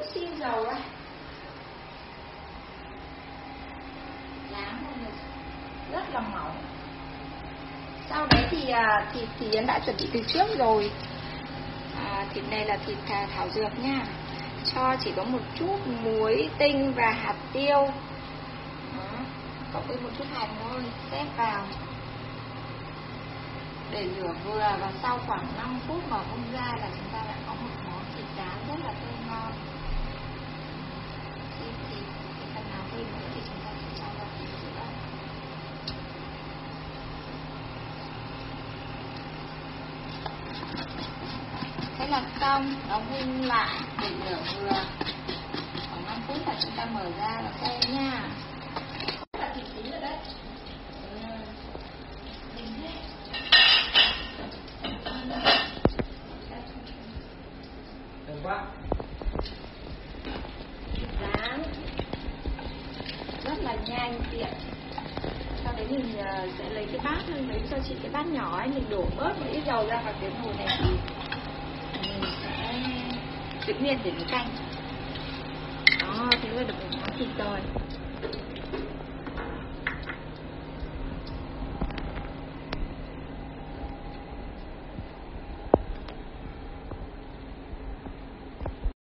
xíu dầu ra. Rán rất là mỏng. Sau đấy thì thịt thì Yến đã chuẩn bị từ trước rồi. Thịt này là thịt thảo dược nha. Cho chỉ có một chút muối tinh và hạt tiêu. Đó, cộng với một chút hành thôi, xếp vào để lửa vừa, và sau khoảng 5 phút mở bung ra là chúng ta đã có một món thịt rán rất là thơm ngon. Thì cái phần nào thêm nữa thì chúng ta sẽ cho vào thịt nữa. Thế là xong, đóng bung lại để lửa vừa. Khoảng 5 phút là chúng ta mở ra và xem nha. Là thịt chín rồi đấy. Quá. Thịt rán rất là nhanh tiện. Sau đấy mình sẽ lấy cái bát, lấy cho chị cái bát nhỏ ấy, mình đổ bớt một ít dầu ra vào cái nồi này thì mình sẽ tự nhiên để mình canh. Đó, thế là được một món thịt rồi.